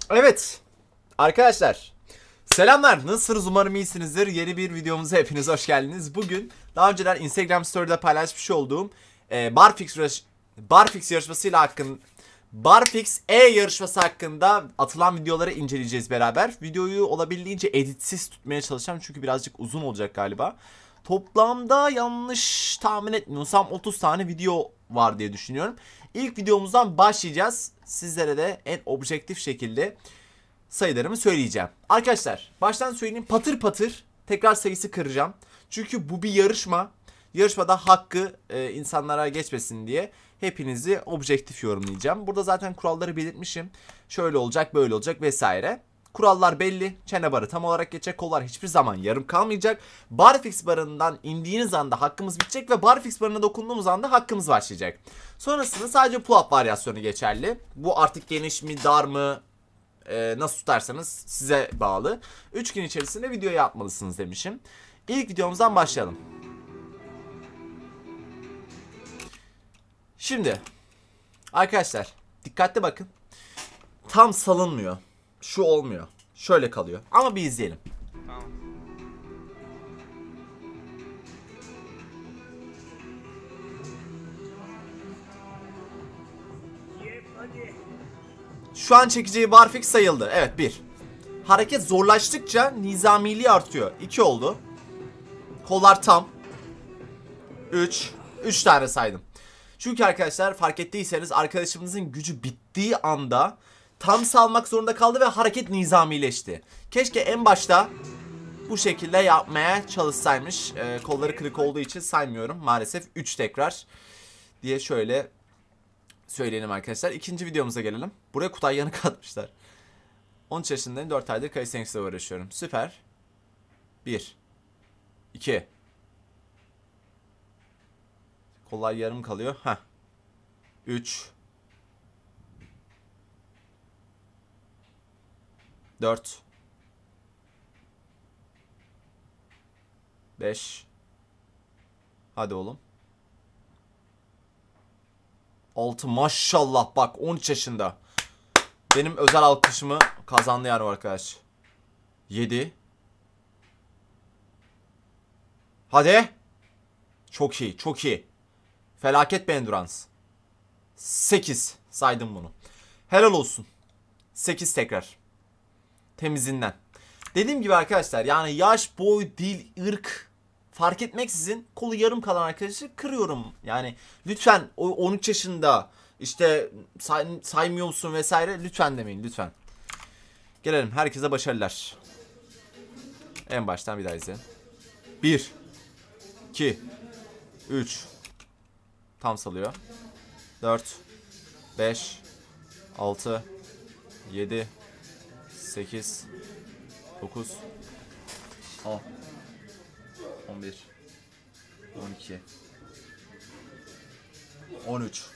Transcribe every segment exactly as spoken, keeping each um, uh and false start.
Evet arkadaşlar, selamlar, nasılsınız? Umarım iyisinizdir. Yeni bir videomuza hepiniz hoş geldiniz. Bugün daha önceden Instagram Story'de paylaşmış olduğum e, Barfix, yarış Barfix yarışmasıyla hakkın Barfix E yarışması hakkında atılan videoları inceleyeceğiz beraber. Videoyu olabildiğince editsiz tutmaya çalışacağım çünkü birazcık uzun olacak galiba. Toplamda yanlış tahmin etmiyorsam otuz tane video var diye düşünüyorum. İlk videomuzdan başlayacağız. Sizlere de en objektif şekilde sayılarımı söyleyeceğim. Arkadaşlar baştan söyleyeyim, patır patır tekrar sayısı kıracağım. Çünkü bu bir yarışma. Yarışmada hakkı e, insanlara geçmesin diye hepinizi objektif yorumlayacağım. Burada zaten kuralları belirtmişim. Şöyle olacak, böyle olacak vesaire. Kurallar belli. Çene barı tam olarak geçecek. Kollar hiçbir zaman yarım kalmayacak. Barfix barından indiğiniz anda hakkımız bitecek ve Barfix barına dokunduğumuz anda hakkımız başlayacak. Sonrasında sadece pull-up varyasyonu geçerli. Bu artık geniş mi, dar mı, e, nasıl tutarsanız size bağlı. üç gün içerisinde videoyu atmalısınız demişim. İlk videomuzdan başlayalım. Şimdi arkadaşlar dikkatli bakın. Tam salınmıyor. Şu olmuyor. Şöyle kalıyor. Ama bir izleyelim. Tamam. Şu an çekeceği barfix sayıldı. Evet, bir. Hareket zorlaştıkça nizamiliği artıyor. iki oldu. Kollar tam. üç. üç tane saydım. Çünkü arkadaşlar fark ettiyseniz arkadaşımızın gücü bittiği anda tam salmak zorunda kaldı ve hareket nizamileşti. Keşke en başta bu şekilde yapmaya çalışsaymış. Ee, kolları kırık olduğu için saymıyorum. Maalesef üç tekrar diye şöyle söyleyelim arkadaşlar. İkinci videomuza gelelim. Buraya Kutay Yanık atmışlar. on üç yaşındayım. dört aydır Kaysenix'le uğraşıyorum. Süper. bir. iki. Kollar yarım kalıyor. Heh. üç. dört. beş. Hadi oğlum. altı, maşallah bak, on üç yaşında. Benim özel alkışımı kazandı yani arkadaş. yedi. Hadi. Çok iyi, çok iyi. Felaket bir endurans. sekiz. Saydım bunu. Helal olsun. sekiz tekrar. Temizinden. Dediğim gibi arkadaşlar, yani yaş, boy, dil, ırk fark etmeksizin kolu yarım kalan arkadaşı kırıyorum. Yani lütfen o on üç yaşında işte say, saymıyor musun vesaire lütfen demeyin lütfen. Gelelim, herkese başarılar. En baştan bir daha izleyelim. bir, iki, üç. Tam salıyor. dört, beş, altı, yedi, sekiz, dokuz, on, on bir, on iki, on üç,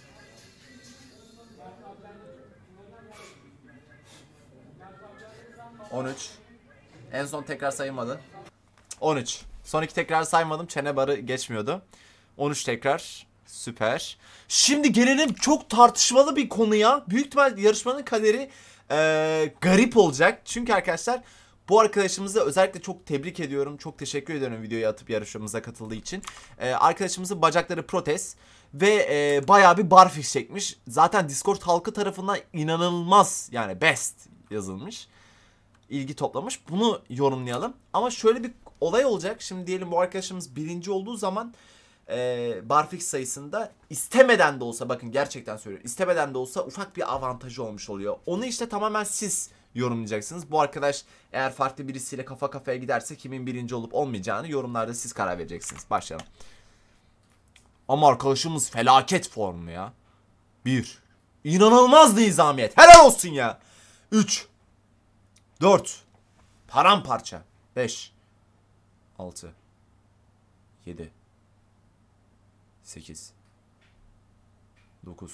on üç. En son tekrar sayılmadı. on üç. Son iki tekrar saymadım. Çene barı geçmiyordu. on üç tekrar. Süper. Şimdi gelelim çok tartışmalı bir konuya. Büyük ihtimal yarışmanın kaderi ee, garip olacak. Çünkü arkadaşlar bu arkadaşımızı özellikle çok tebrik ediyorum. Çok teşekkür ediyorum videoyu atıp yarışmamıza katıldığı için. Ee, arkadaşımızın bacakları protez. Ve e, bayağı bir barfix çekmiş. Zaten Discord halkı tarafından inanılmaz, yani best yazılmış. İlgi toplamış. Bunu yorumlayalım. Ama şöyle bir olay olacak. Şimdi diyelim bu arkadaşımız birinci olduğu zaman e, barfix sayısında istemeden de olsa, bakın gerçekten söylüyorum, istemeden de olsa ufak bir avantajı olmuş oluyor. Onu işte tamamen siz yorumlayacaksınız. Bu arkadaş eğer farklı birisiyle kafa kafaya giderse kimin birinci olup olmayacağını yorumlarda siz karar vereceksiniz. Başlayalım. Ama arkadaşımız felaket formu ya. bir. İnanılmaz nizamiyet. Helal olsun ya. üç. dört. Paramparça. beş. altı. yedi. sekiz. dokuz.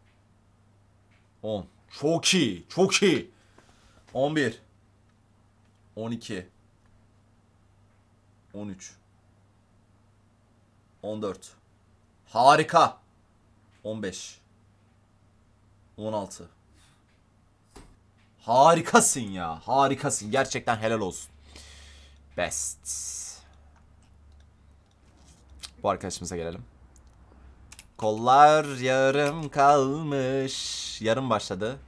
on. Çok iyi. Çok iyi. on bir. on iki. on üç. on dört. Harika. on beş. on altı. Harikasın ya. Harikasın. Gerçekten helal olsun. Best. Bu arkadaşımıza gelelim. Kollar yarım kalmış. Yarım başladı.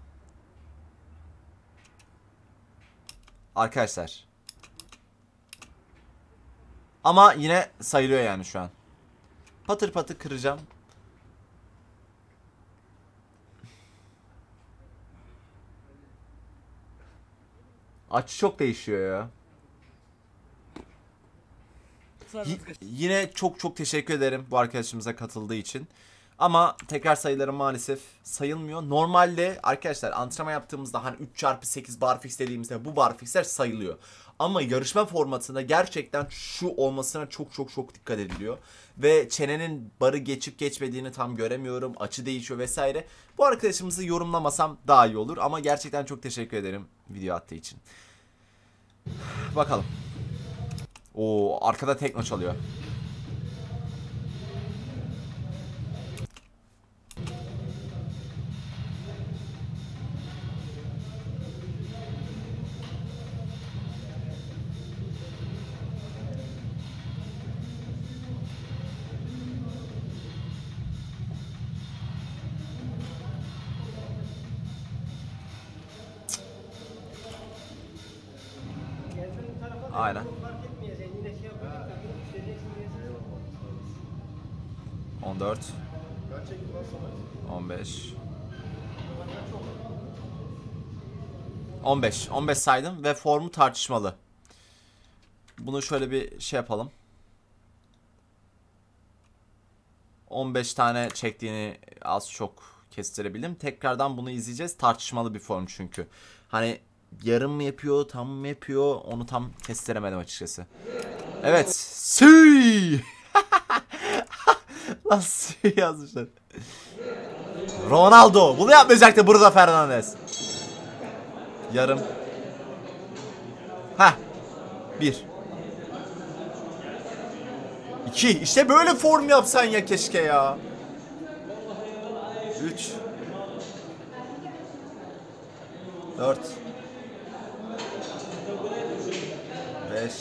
Arkadaşlar. Ama yine sayılıyor yani şu an. Patır patır kıracağım. Açı çok değişiyor ya. Y- yine çok çok teşekkür ederim bu arkadaşımıza katıldığı için. Ama tekrar sayıları maalesef sayılmıyor. Normalde arkadaşlar antrenman yaptığımızda hani üç çarpı sekiz barfix dediğimizde bu barfixler sayılıyor. Ama yarışma formatında gerçekten şu olmasına çok çok çok dikkat ediliyor. Ve çenenin barı geçip geçmediğini tam göremiyorum. Açı değişiyor vesaire. Bu arkadaşımızı yorumlamasam daha iyi olur. Ama gerçekten çok teşekkür ederim video attığı için. Bakalım. Oo, arkada tekno çalıyor. Aynen. on dört. on beş. on beş. on beş saydım ve formu tartışmalı. Bunu şöyle bir şey yapalım. on beş tane çektiğini az çok kestirebildim. Tekrardan bunu izleyeceğiz. Tartışmalı bir form çünkü. Hani yarım mı yapıyor, tam mı yapıyor onu tam kestiremedim açıkçası. Evet. Sü. Nasıl yazmışlar? Ronaldo. Bunu yapmayacaktı Bruno Fernandes. Yarım. Ha. Bir. İki. İşte böyle form yapsan ya keşke ya. Üç. Dört. Beş.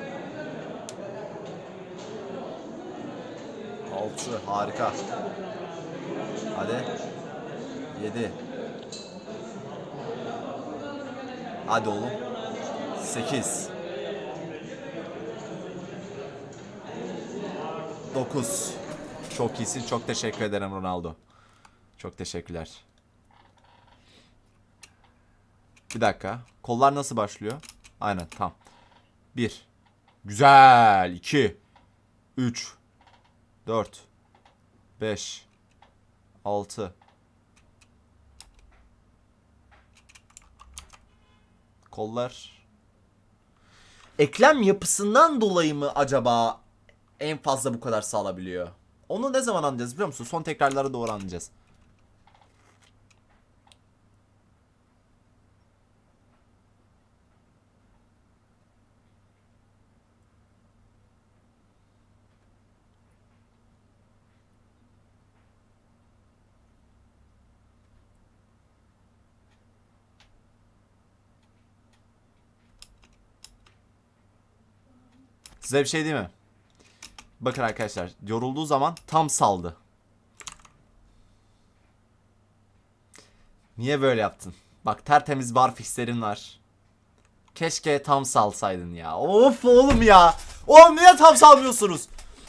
Altı. Harika. Hadi. Yedi. Hadi oğlum. Sekiz. Dokuz. Çok iyisin. Çok teşekkür ederim Ronaldo. Çok teşekkürler. Bir dakika. Kollar nasıl başlıyor? Aynen tam. Bir. Güzel. İki. Üç. Dört. Beş. Altı. Kollar. Eklem yapısından dolayı mı acaba en fazla bu kadar sağlabiliyor? Onu ne zaman anlayacağız biliyor musun? Son tekrarlara doğru anlayacağız. Size bir şey diyeyim mi? Bakın arkadaşlar, yorulduğu zaman tam saldı. Niye böyle yaptın? Bak tertemiz barfixlerin var. Keşke tam salsaydın ya. Of oğlum ya. Oğlum niye tam salmıyorsunuz?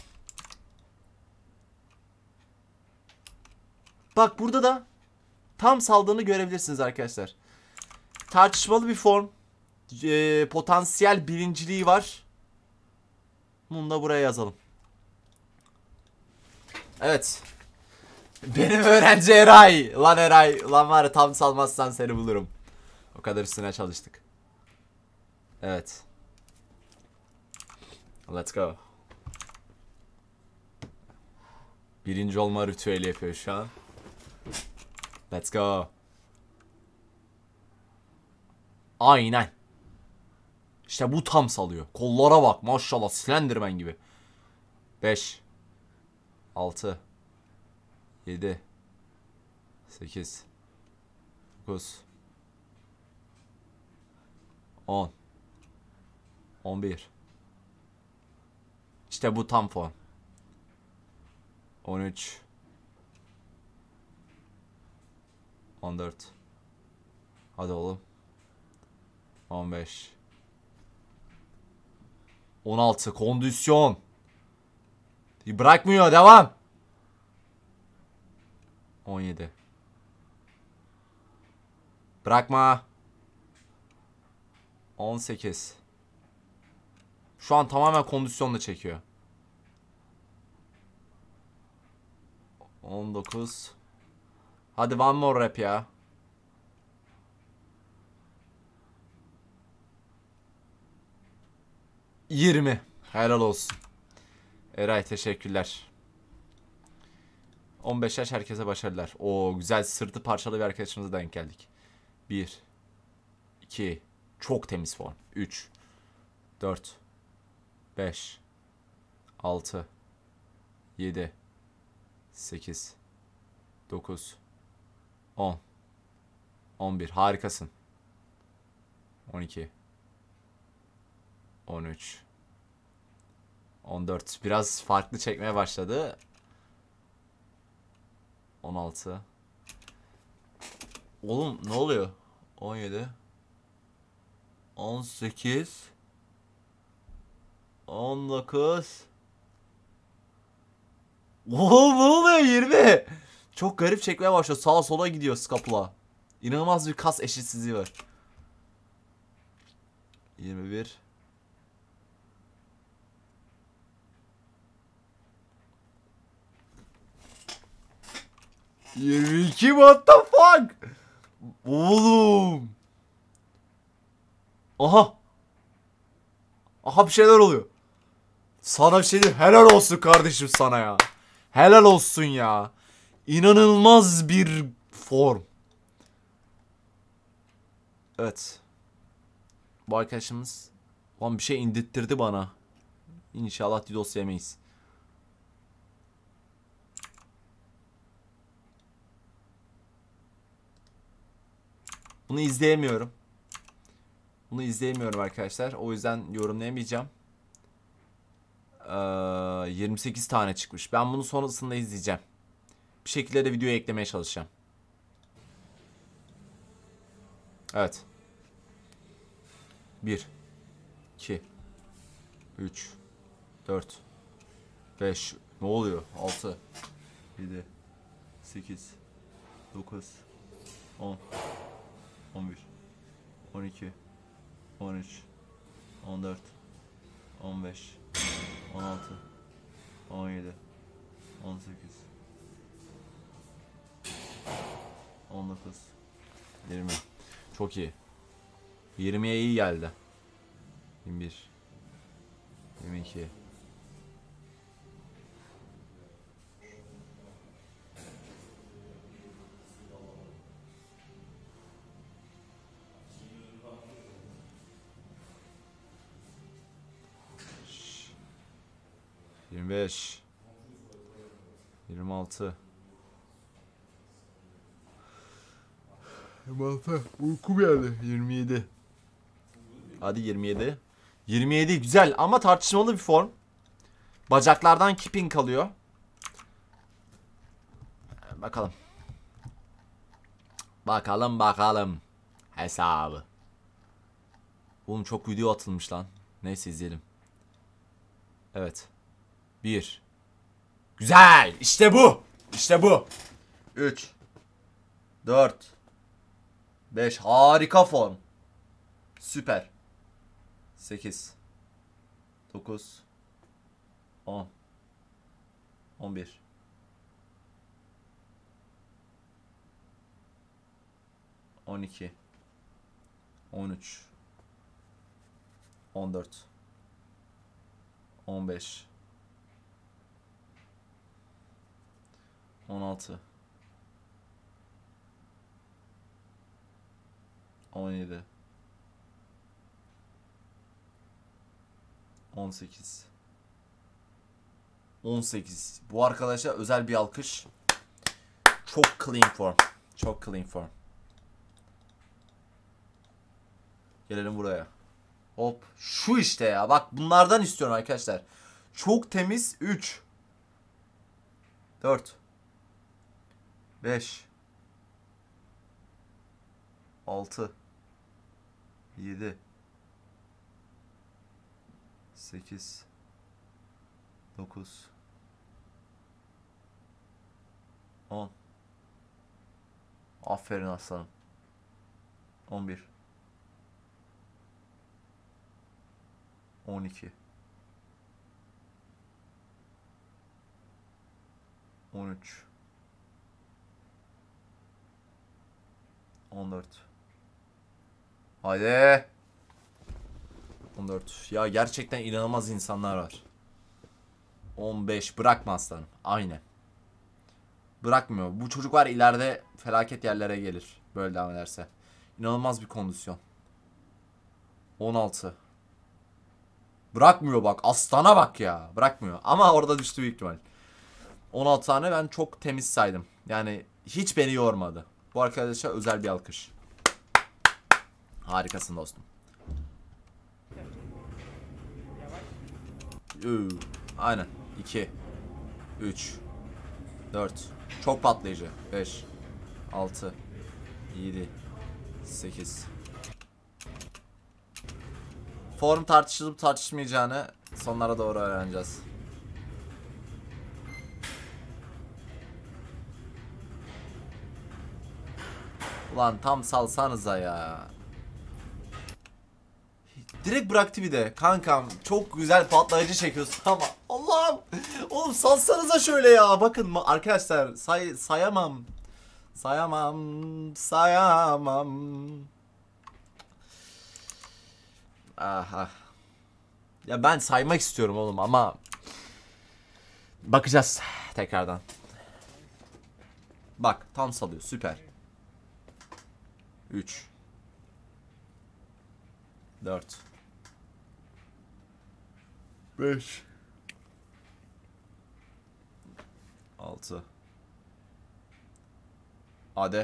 Bak burada da tam saldığını görebilirsiniz arkadaşlar. Tartışmalı bir form. Ee, potansiyel birinciliği var. Bunu da buraya yazalım. Evet. Benim öğrenci Eray. Lan Eray. Lan var ya tam salmazsan seni bulurum. O kadar üstüne çalıştık. Evet. Let's go. Birinci olma ritüeli yapıyor şu an. Let's go. Aynen. İşte bu tam salıyor. Kollara bak maşallah Slenderman gibi. beş. altı. yedi. sekiz. dokuz. on. on bir. İşte bu tam form. on üç. on dört. Hadi oğlum. on beş. on altı. Kondisyon. Bırakmıyor. Devam. on yedi. Bırakma. on sekiz. Şu an tamamen kondisyonla çekiyor. on dokuz. Hadi one more rap ya. yirmi. Helal olsun. Eray teşekkürler. on beş yaş herkese başarılar. Oo güzel sırtı parçalı bir arkadaşımıza denk geldik. bir iki. Çok temiz form. üç dört beş altı yedi sekiz dokuz on on bir. Harikasın. on iki on üç on dört. Biraz farklı çekmeye başladı. on altı. Oğlum ne oluyor? on yedi on sekiz on dokuz. Oğlum ne oluyor? yirmi. Çok garip çekmeye başlıyor. Sağa sola gidiyor scapula. İnanılmaz bir kas eşitsizliği var. yirmi bir. yirmi iki. What the fuck? Oğlum. Aha. Aha bir şeyler oluyor. Sana bir şey diyeyim. Helal olsun kardeşim sana ya. Helal olsun ya. İnanılmaz bir form. Evet. Bu arkadaşımız lan bir şey indirttirdi bana. İnşallah DDoS yemeyiz. Bunu izleyemiyorum. Bunu izleyemiyorum arkadaşlar. O yüzden yorumlayamayacağım. Ee, yirmi sekiz tane çıkmış. Ben bunu sonrasında izleyeceğim. Bir şekilde de videoya eklemeye çalışacağım. Evet. bir iki üç dört beş. Ne oluyor? altı yedi sekiz dokuz on on bir on iki on üç on dört on beş on altı on yedi on sekiz on dokuz yirmi. Çok iyi. yirmiye iyi geldi. yirmi bir yirmi iki yirmi beş yirmi altı yirmi altı. Uykum geldi. yirmi yedi. Hadi yirmi yedi. yirmi yedi güzel ama tartışmalı bir form. Bacaklardan keeping kalıyor. Bakalım. Bakalım bakalım. Hesabı. Oğlum çok video atılmış lan. Neyse izleyelim. Evet. bir. Güzel. İşte bu. İşte bu. üç. dört. beş. Harika form. Süper. sekiz. dokuz. on. on bir. on iki. on üç. on dört. on beş. on altı. on yedi. on sekiz. on sekiz. Bu arkadaşa özel bir alkış. Çok clean form. Çok clean form. Gelelim buraya. Hop. Şu işte ya. Bak bunlardan istiyorum arkadaşlar. Çok temiz. üç. dört. beş. altı. yedi. sekiz. dokuz. on. Aferin aslanım. on bir. on iki. on üç. on dört. Haydi. on dört. Ya gerçekten inanılmaz insanlar var. on beş. Bırakma aslanım. Aynen. Bırakmıyor. Bu çocuk var ileride felaket yerlere gelir. Böyle devam ederse. İnanılmaz bir kondisyon. on altı. Bırakmıyor bak. Aslana bak ya. Bırakmıyor. Ama orada düştü büyük ihtimal. on altı tane ben çok temiz saydım. Yani hiç beni yormadı. Bu arkadaşa özel bir alkış. Harikasın dostum. Üü, aynen. iki. üç. dört. Çok patlayıcı. beş. altı. yedi. sekiz. Form tartışılıp tartışmayacağını sonlara doğru öğreneceğiz. Ulan tam salsanıza ya. Direkt bıraktı bir de. Kankam çok güzel patlayıcı çekiyorsun ama Allah'ım. Oğlum salsanıza şöyle ya. Bakın arkadaşlar say sayamam. Sayamam. Sayamam. Aha. Ya ben saymak istiyorum oğlum ama bakacağız tekrardan. Bak tam salıyor, süper. üç. dört. beş. altı. Hadi.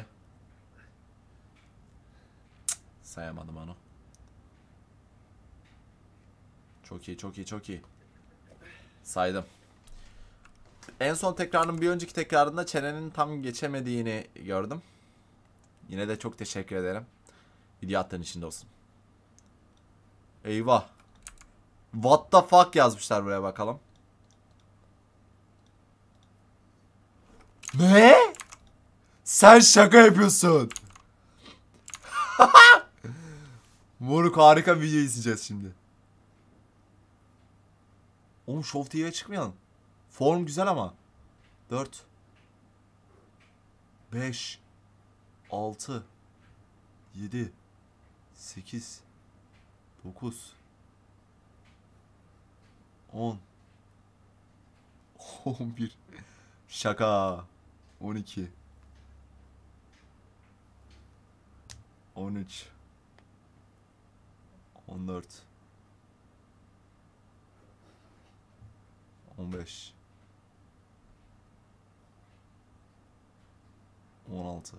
Sayamadım onu. Çok iyi, çok iyi, çok iyi. Saydım. En son tekrarın bir önceki tekrarında çenenin tam geçemediğini gördüm. Yine de çok teşekkür ederim. Video attığın için dostum. Eyvah. What the fuck yazmışlar buraya bakalım. Ne? Sen şaka yapıyorsun. Moruk harika bir video izleyeceğiz şimdi. Oğlum Show T V'ye çıkmayalım. Form güzel ama. dört. beş. altı. yedi. sekiz. dokuz. on. on bir. Şaka. on iki. on üç. on dört. on beş. on altı.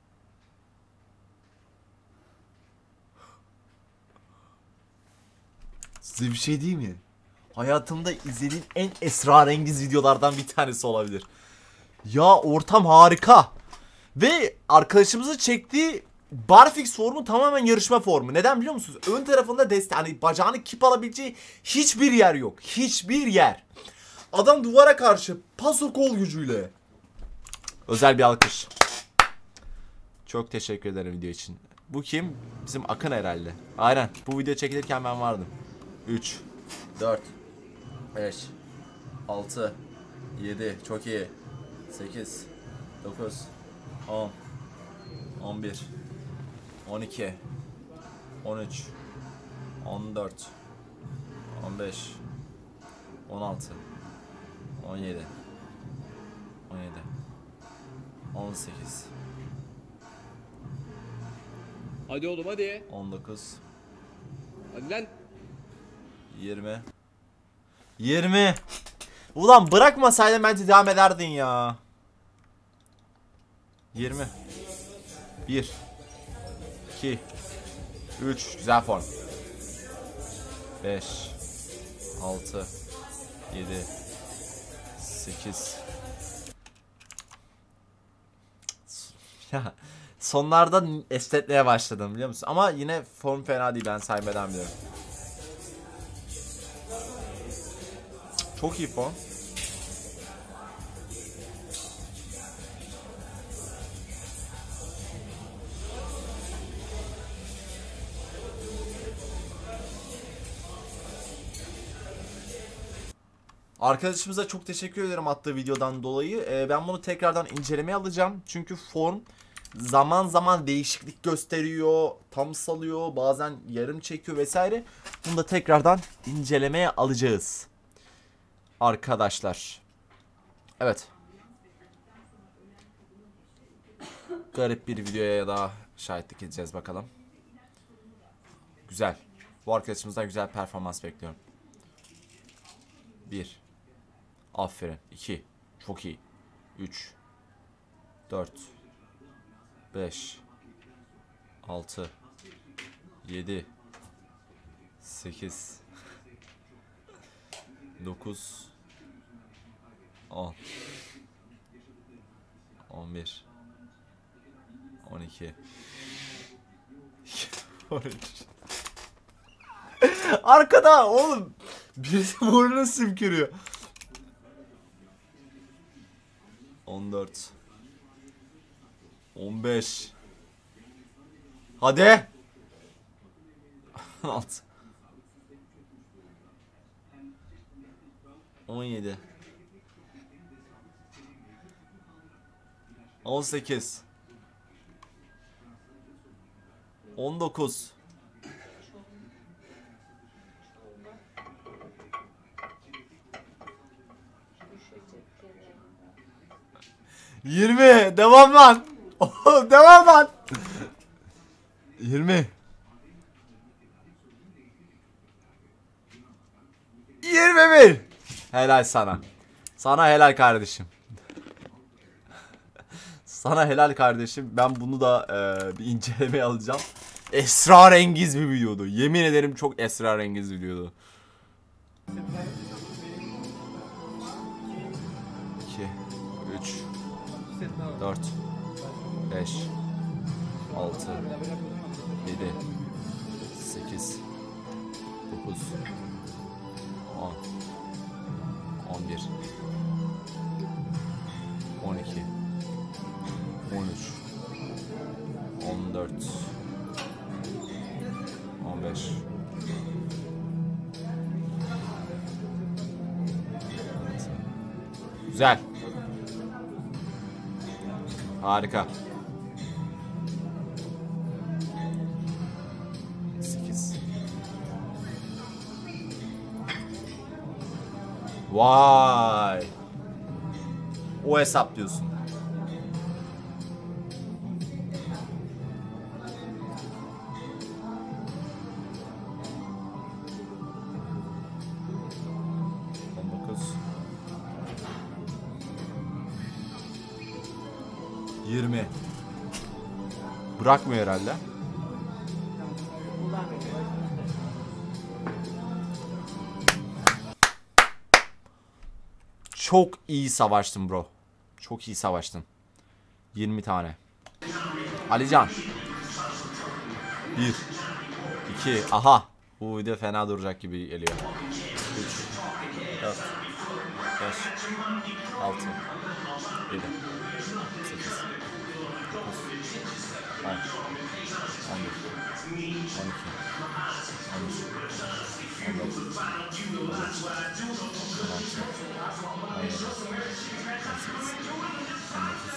Size bir şey diyeyim mi? Hayatımda izlediğim en esrarengiz videolardan bir tanesi olabilir. Ya ortam harika. Ve arkadaşımızın çektiği barfix formu tamamen yarışma formu. Neden biliyor musunuz? Ön tarafında destek, hani bacağını kip alabileceği hiçbir yer yok. Hiçbir yer. Adam duvara karşı paso kol gücüyle. Özel bir alkış. Çok teşekkür ederim video için. Bu kim? Bizim Akın herhalde. Aynen. Bu video çekilirken ben vardım. üç, dört, beş, altı, yedi. Çok iyi. sekiz, dokuz, on, on bir, on iki, on üç, on dört, on beş, on altı, on yedi, on yedi, on sekiz. Hadi oğlum hadi. on dokuz. Hadi lan. yirmi. yirmi. Ulan bırakmasaydın bence devam ederdin ya. yirmi. bir. iki. üç. Güzel form. beş. altı. yedi. sekiz. Ya sonlarda esnetmeye başladım biliyor musun? Ama yine form fena değil, ben saymeden biliyorum. Çok iyi form. Arkadaşımıza çok teşekkür ederim attığı videodan dolayı. Ee, ben bunu tekrardan incelemeye alacağım. Çünkü form zaman zaman değişiklik gösteriyor, tam salıyor, bazen yarım çekiyor vesaire. Bunu da tekrardan incelemeye alacağız. Arkadaşlar. Evet. Garip bir videoya daha şahitlik edeceğiz bakalım. Güzel. Bu arkadaşımızdan güzel performans bekliyorum. bir. Aferin. iki. Çok iyi. üç. dört. beş. altı. yedi. sekiz. dokuz. on. on bir. on iki. on üç. Arkada oğlum. Birisi burnunu sümkürüyor. on dört. on beş. Hadi. on altı. on yedi. on sekiz. on dokuz. yirmi. Devam lan. Devam lan. yirmi. yirmi bir. Helal sana. Sana helal kardeşim. Sana helal kardeşim. Ben bunu da e, bir incelemeye alacağım. Esrarengiz bir videodu. Yemin ederim çok esrarengiz bir videodu. iki, üç, dört, beş, altı, yedi, sekiz, dokuz, on, on bir, on iki, on üç, on dört, on beş, güzel. Harika. sekiz. Vay. O hesap diyorsun. on dokuz. yirmi. Bırakmıyor herhalde. Çok iyi savaştın bro. Çok iyi savaştın. yirmi tane. Alican. bir. iki. Aha. Bu video fena duracak gibi geliyor. üç. dört. beş. altı. yedi. sekiz. dokuz. on. on bir. on iki. on üç. on dört. on beş. on altı. on yedi. on sekiz. on dokuz.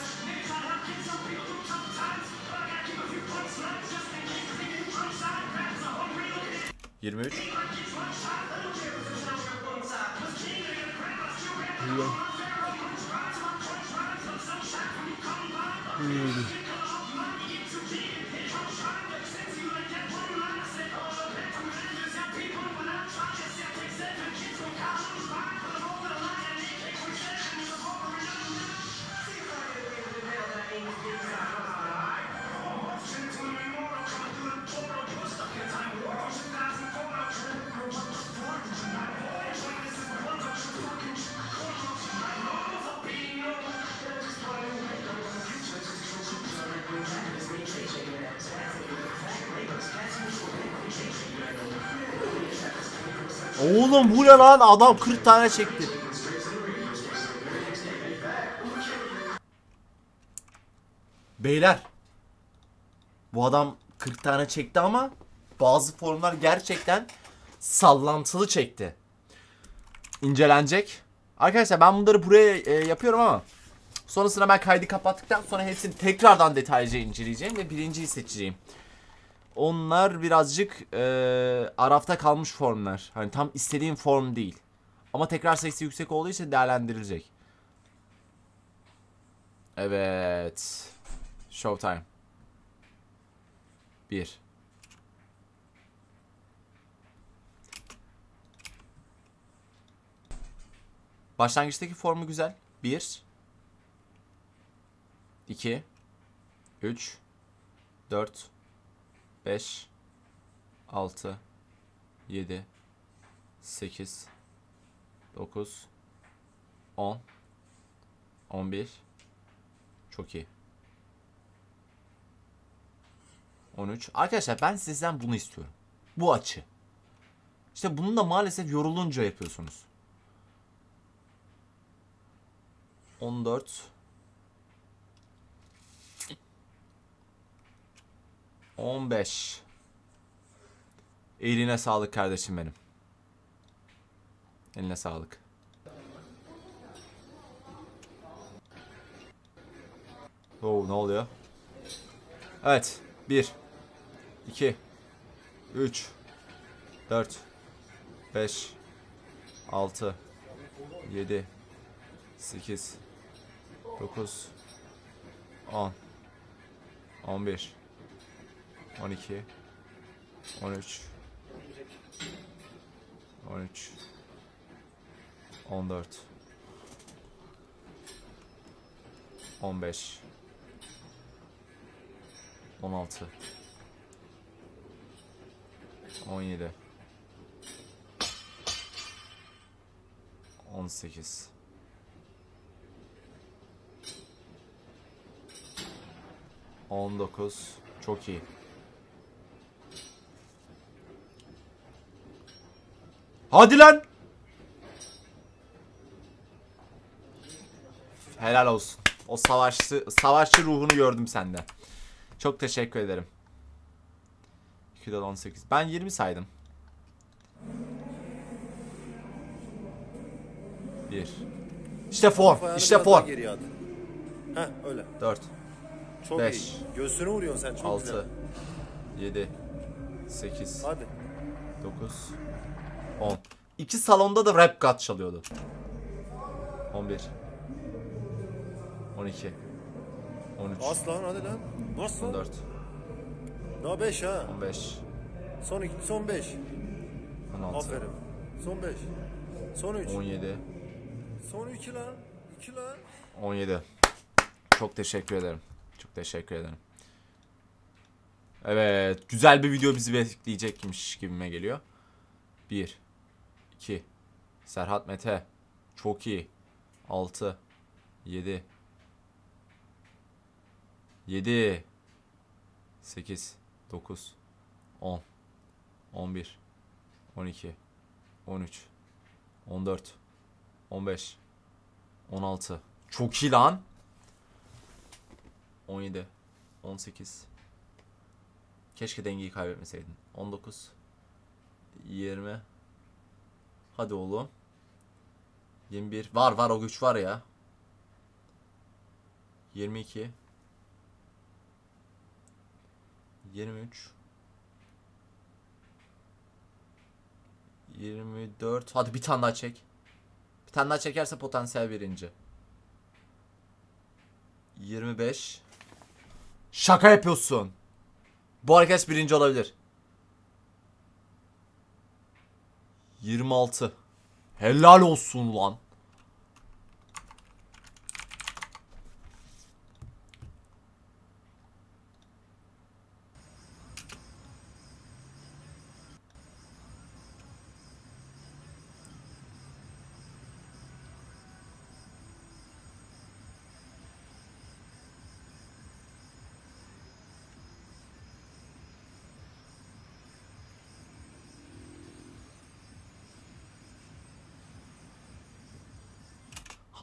yirmi üç. Oğlum bu ne lan? Adam kırk tane çekti. Beyler. Bu adam kırk tane çekti ama bazı formlar gerçekten sallantılı çekti. İncelenecek. Arkadaşlar ben bunları buraya e, yapıyorum ama sonrasında ben kaydı kapattıktan sonra hepsini tekrardan detaylıca inceleyeceğim ve birinciyi seçeceğim. Onlar birazcık e, arafta kalmış formlar. Hani tam istediğim form değil. Ama tekrar sayısı yüksek olduğu için değerlendirilecek. Evet. Showtime. Bir. Başlangıçtaki formu güzel. Bir. iki. Üç. Dört. beş. altı. yedi. sekiz. dokuz. on. on bir. Çok iyi. on üç. Arkadaşlar ben sizden bunu istiyorum. Bu açı. İşte bunu da maalesef yorulunca yapıyorsunuz. on dört. on beş. Eline sağlık kardeşim benim. Eline sağlık. Oo, ne oluyor? Evet. bir. iki. üç. dört. beş. altı. yedi. sekiz. dokuz. on. on bir. on iki. on üç. on üç. on dört. on beş. on altı. on yedi. on sekiz. on dokuz. Çok iyi. Hadi lan. Helal olsun. O savaşçı savaşçı ruhunu gördüm sende. Çok teşekkür ederim. ikiden on sekiz. Ben yirmi saydım. bir. İşte form. İşte form. Heh öyle. dört. Çok beş. iyi. Göğsüne vuruyorsun sen çok altı. güzel. yedi. sekiz. Hadi. dokuz. on. İki salonda da rap god çalıyordu. on bir. on iki. on üç. Bas lan hadi lan. Bas lan. on dört. Daha beş ha. on beş. Son iki, son beş. on altı. Aferin. Son beş. Son üç. on yedi. Son iki lan. iki lan. on yedi. Çok teşekkür ederim. Çok teşekkür ederim. Evet. Güzel bir video bizi bekleyecekmiş gibime geliyor. bir. iki. Serhat Mete. Çok iyi. altı. yedi. yedi. sekiz. dokuz. on. on bir. on iki. on üç. on dört. on beş. on altı. Çok iyi lan. on yedi. on sekiz. Keşke dengeyi kaybetmeseydin. on dokuz. yirmi. Hadi oğlum. yirmi bir. Var var o güç var ya. yirmi iki. yirmi üç. yirmi dört. Hadi bir tane daha çek. Bir tane daha çekerse potansiyel birinci. yirmi beş. Şaka yapıyorsun. Bu arkadaş birinci olabilir. yirmi altı. Helal olsun lan.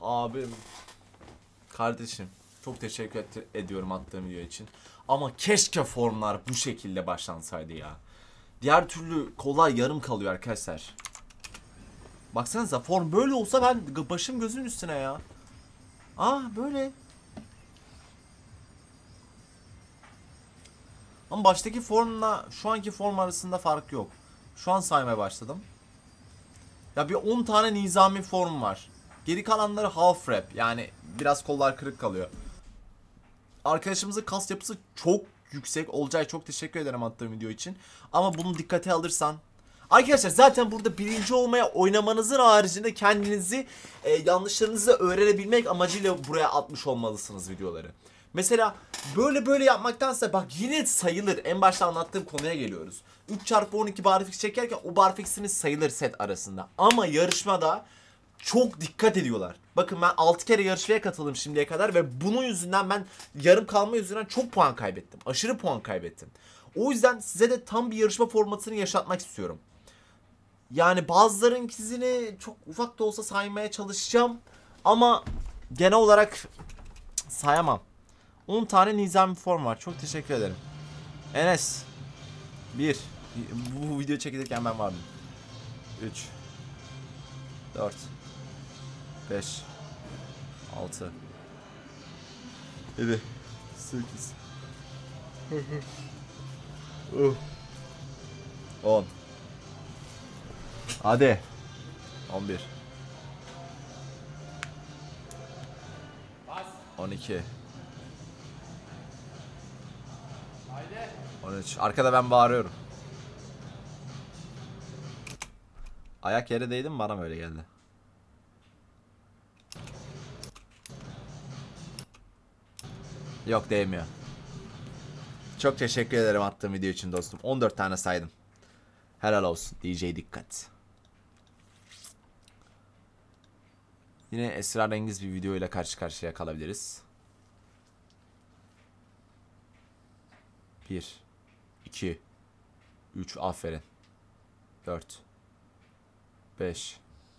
abim. Kardeşim. Çok teşekkür et- ediyorum attığım video için. Ama keşke formlar bu şekilde başlansaydı ya. Diğer türlü kolay yarım kalıyor arkadaşlar. Baksanıza form böyle olsa ben başım gözüm üstüne ya. Aa böyle. Ama baştaki formla şu anki form arasında fark yok. Şu an saymaya başladım. Ya bir on tane nizami form var. Geri kalanları half wrap. Yani biraz kollar kırık kalıyor. Arkadaşımızın kas yapısı çok yüksek. Olcay çok teşekkür ederim attığım video için. Ama bunu dikkate alırsan. Arkadaşlar zaten burada birinci olmaya oynamanızın haricinde kendinizi e, yanlışlarınızı öğrenebilmek amacıyla buraya atmış olmalısınız videoları. Mesela böyle böyle yapmaktansa bak yine sayılır. En başta anlattığım konuya geliyoruz. üç çarpı on iki barfix çekerken o barfix'iniz sayılır set arasında. Ama yarışmada çok dikkat ediyorlar. Bakın ben altı kere yarışmaya katıldım şimdiye kadar ve bunun yüzünden ben yarım kalma yüzünden çok puan kaybettim. Aşırı puan kaybettim. O yüzden size de tam bir yarışma formatını yaşatmak istiyorum. Yani bazılarınkisini çok ufak da olsa saymaya çalışacağım. Ama genel olarak sayamam. on tane nizami form var. Çok teşekkür ederim. Enes. bir. Bu video çekilirken ben vardım. üç. dört. beş. altı. yedi. sekiz. on. Hadi. on bir. on iki. on üç. Arkada ben bağırıyorum. Ayak yere değdi mi bana mı öyle geldi? Yok değmiyor. Çok teşekkür ederim attığım video için dostum. on dört tane saydım. Helal olsun. D J dikkat. Yine esrarengiz bir video ile karşı karşıya kalabiliriz. bir, iki, üç, aferin. dört, beş.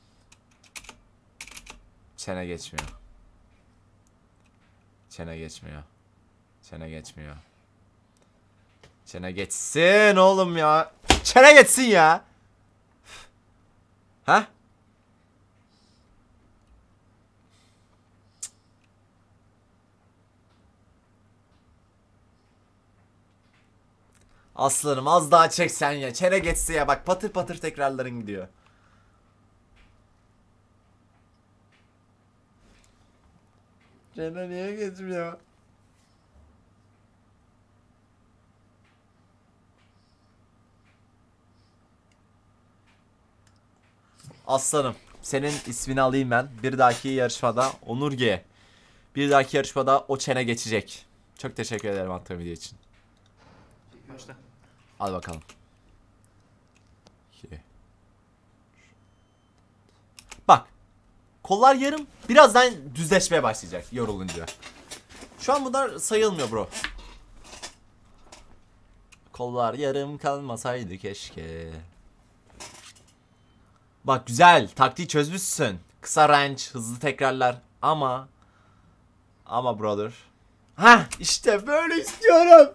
Çene geçmiyor. Çene geçmiyor. Çene geçmiyor. Çene geçsin oğlum ya. Çene geçsin ya. Ha? Aslanım az daha çeksen ya. Çene geçse ya. Bak patır patır tekrarların gidiyor. Çene niye geçmiyor? Aslanım senin ismini alayım ben. Bir dahaki yarışmada Onur G. Bir dahaki yarışmada o çene geçecek. Çok teşekkür ederim attığım video için. Başla. Hadi bakalım. iki. Bak. Kollar yarım. Birazdan düzleşmeye başlayacak yorulunca. Şu an bunlar sayılmıyor bro. Kollar yarım kalmasaydı keşke. Bak güzel. Taktiği çözmüşsün. Kısa range, hızlı tekrarlar. Ama ama brother. Ha işte böyle istiyorum.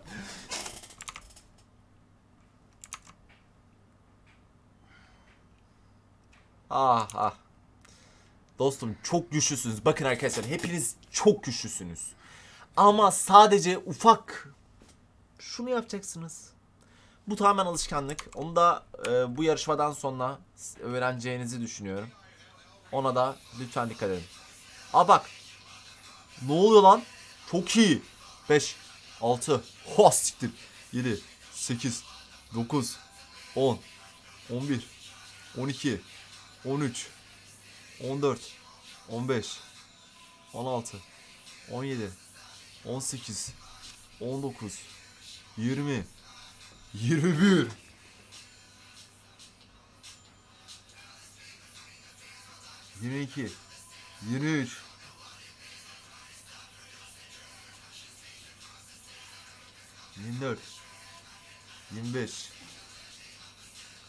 Ah ah. Dostum çok güçlüsünüz. Bakın arkadaşlar hepiniz çok güçlüsünüz. Ama sadece ufak şunu yapacaksınız. Bu tamamen alışkanlık. Onu da e, bu yarışmadan sonra öğreneceğinizi düşünüyorum. Ona da lütfen dikkat edin. Aa bak. Ne oluyor lan? Çok iyi. beş, altı, ha siktir. yedi, sekiz, dokuz, on, on bir, on iki, on üç, on dört, on beş, on altı, on yedi, on sekiz, on dokuz, yirmi, yirmi bir. yirmi iki, yirmi üç, yirmi dört, yirmi beş,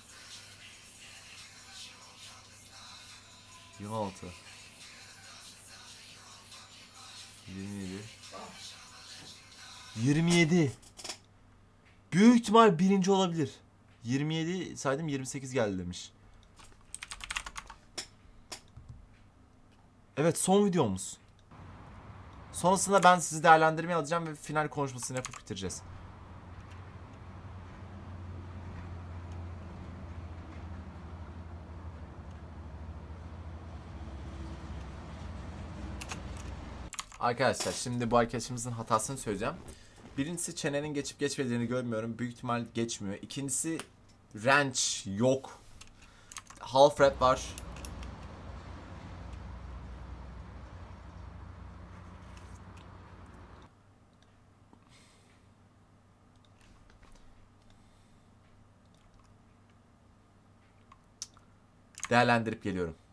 yirmi altı, yirmi yedi. yirmi yedi. Büyük ihtimal birinci olabilir. yirmi yedi saydım, yirmi sekiz geldi demiş. Evet, son videomuz. Sonrasında ben sizi değerlendirmeye alacağım ve final konuşmasını yapıp bitireceğiz. Arkadaşlar şimdi bu arkadaşımızın hatasını söyleyeceğim. Birincisi çenenin geçip geçmediğini görmüyorum. Büyük ihtimal geçmiyor. İkincisi wrench yok. Half rep var. Değerlendirip geliyorum.